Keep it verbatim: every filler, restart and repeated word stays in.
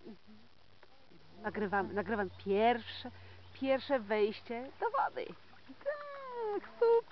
Nagrywam, nagrywam pierwsze, pierwsze wejście do wody. Tak, super.